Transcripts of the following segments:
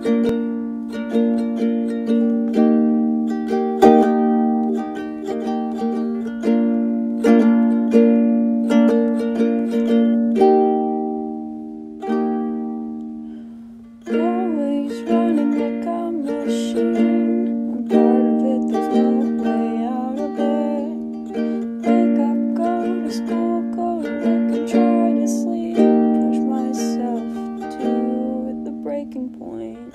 Always running like a machine. I'm part of it, there's no way out of it. Wake up, go to school, go to work and try to sleep. Push myself to the breaking point.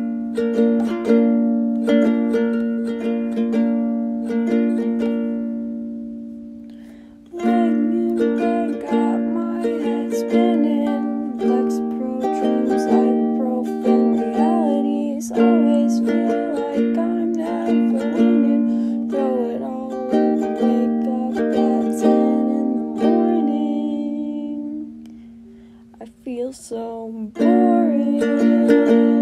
Laying in bed, got my head spinning. Lexapro dreams, ibuprofen realities. Always feel like I'm never winning. Throw it all in, wake up at 10 in the morning. I feel so boring.